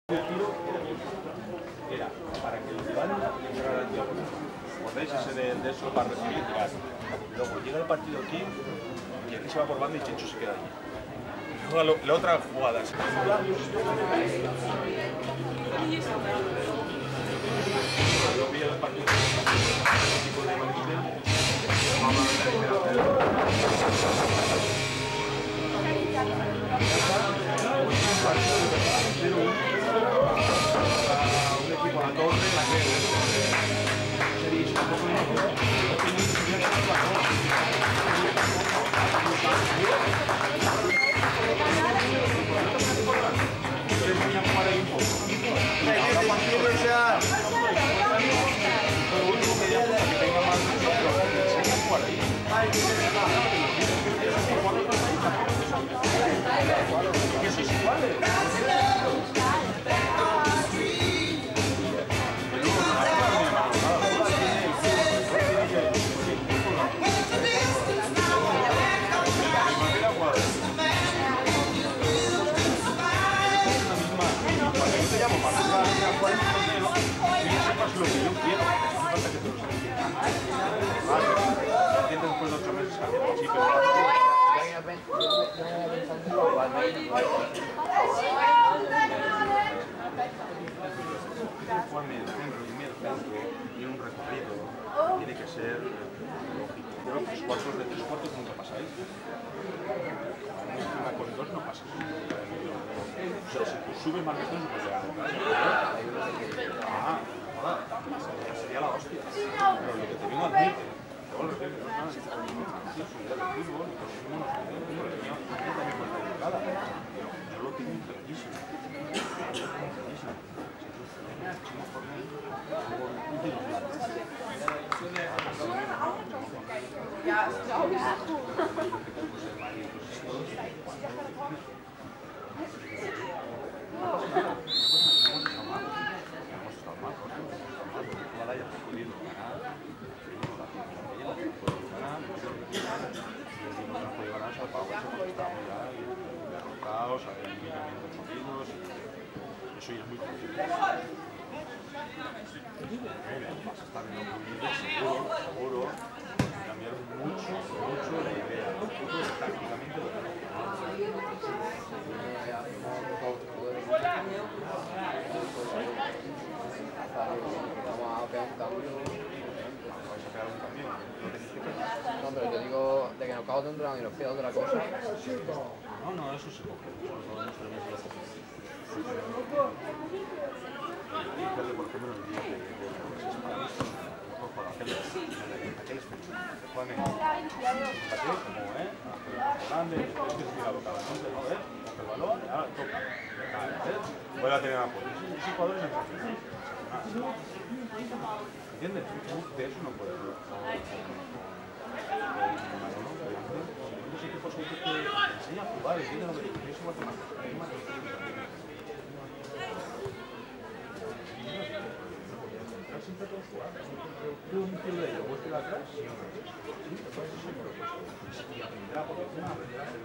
El tiro era para que el rival entrara en diagonal. ¿Podéis ese de eso para recibir y tirar? Luego llega el partido aquí y aquí se va por banda y Chencho se queda allí. Luego la otra jugada es... Luego pilla el partido tipo de Valencia. Un equipo a la torre, la que sería tampoco lo que yo quiero, no falta que te lo sepas. Vale, entiendo después de 8 meses cambiando, sí, pero... Jugar medio centro y medio centro y un recorrido tiene que ser lógico. Pero tres cuartos nunca pasáis. Una con dos no pasa. O sea, si tú subes más veces, pues ya... sería la hostia. Pero lo que te vengo a decir, luego lo que no es nada, si subir al fútbol, y consumimos los videos, yo también cuenta de entrada. Yo lo tengo clarísimo. Eso ya es muy complicado. Vas a estar en un mundo seguro, cambiar mucho la idea, tácticamente lo que no. ¿Vais a pegar un cambio? No, pero te digo de que nos cago dentro y nos pega otra cosa. No, eso se coge. No se le mete. Hacerle por ejemplo el día de ojo la gente aquel espejo se pone como grande después que se tira boca adelante no ves coge el balón y ahora toca vuelve a tener apoyo ese jugador es sensacional ¿entiendes? De eso no puedes ver los equipos hay que te enseña a jugar entiende lo que te dice eso va a tomar siempre con jugar, un tiro de ello, vuelve atrás, sí, después eso me lo he puesto. Y aprenderá, porque encima aprenderá el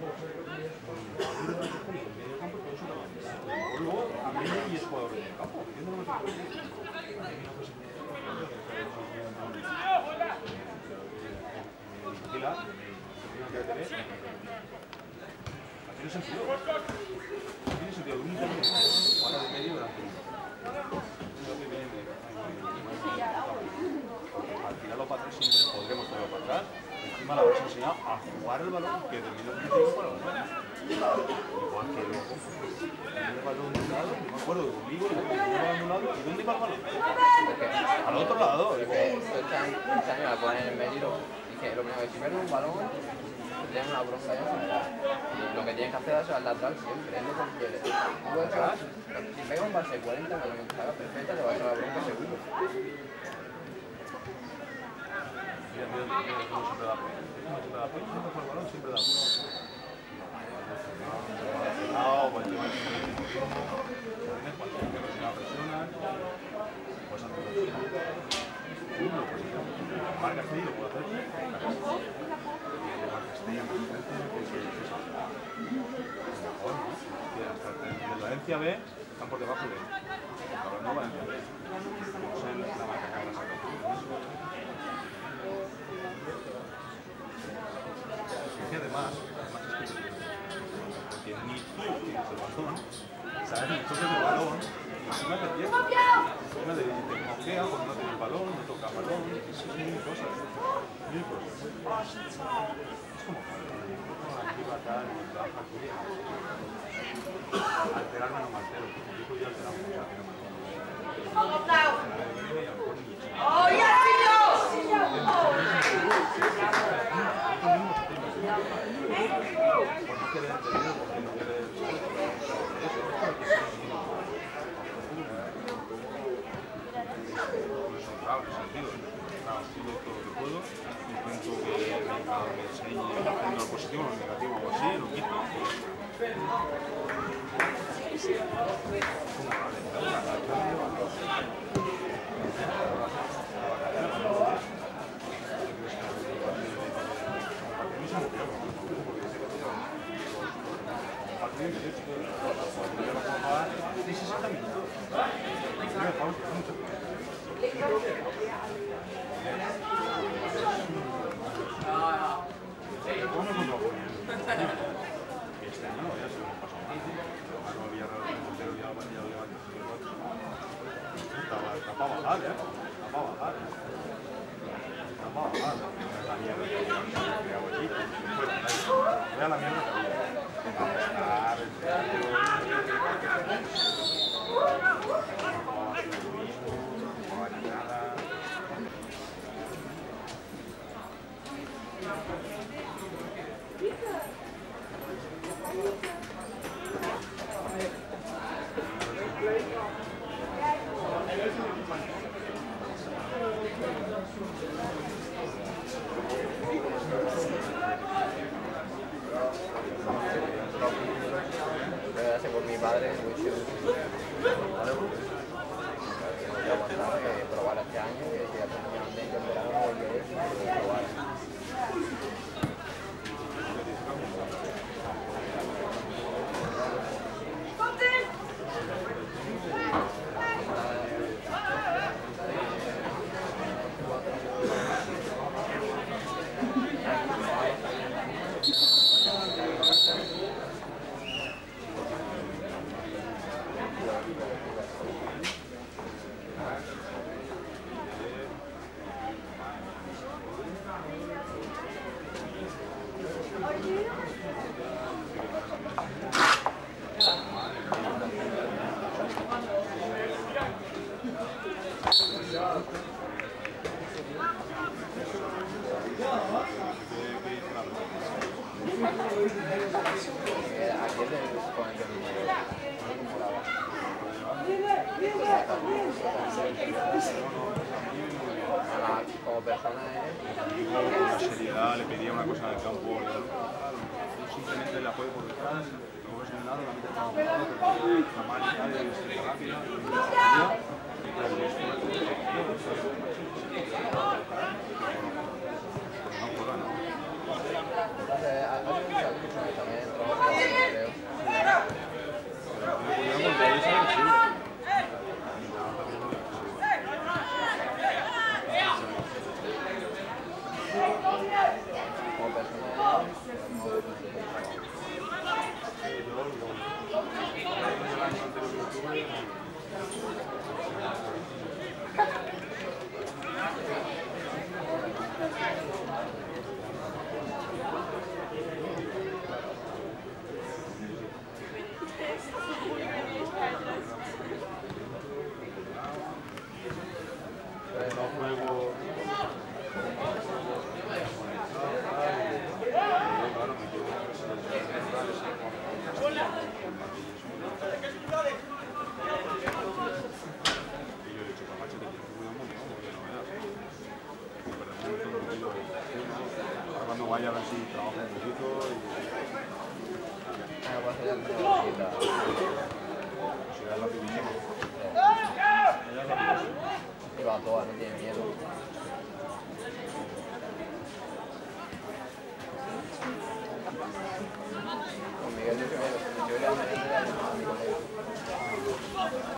medio campo, todo eso lo va a hacer. Luego, aprende y es jugador de medio campo, entiendo lo que te quiero decir. Tranquila, tiene sentido. Tiene sentido, un intermedio, ahora de medio de la al tirarlo para atrás siempre podremos tirarlo para atrás. Encima la habéis enseñado a jugar el balón que terminó el principio para el balón. Igual que luego, el balón de un lado, no me acuerdo de conmigo, el balón de un lado, ¿y dónde iba el balón? Al otro lado. Este año la ponen en medio y que lo primero que si pierden un balón, tienen una bronca ya. Lo que tienen que hacer es al lateral siempre, es lo que quiere. Si pega un base 40 con lo que haga perfecta, te va a echar la bronca seguro. Mira cómo siempre da apoyo. Siempre da apoyo, siempre fue el balón, siempre da apoyo. No, pues el tema es que cuando la presiona, pues hacer uno, pues Marc Castell lo puede hacer. Marc Castell en referencia que es mejor, ¿no? Que hasta el nivel de Valencia. Valencia B están por debajo de él. Ahora no Valencia B. No sé la marca que habrá sacado. Y además es que ni tú tienes el balón, ¿sabes? Ni toques el balón, encima te pierdes. Encima te moquea porque no tiene el balón, no toca el balón, es mil cosas. Mil cosas. Es como arriba, tal, baja, alterarme no me altero, porque digo yo alterarme, o sea, que no me ¡Oh, ya, por no querer entendido, porque no querer... Claro, en sentido. Claro, sigo todo lo que puedo, intento que me enseñe haciendo lo positivo, lo negativo o así, lo quito. Voy a la mierda por mi padre, muy chulo. Voy a aguantar probar este año, que si ya terminando en verano, volveré a probar. Como persona la seriedad, le pedía una cosa en el campo, simplemente le apoyo por detrás, luego es de un lado, la mitad de un lado, la mano y tal, y rápida, no puedo, no. Cuando vaya a ver si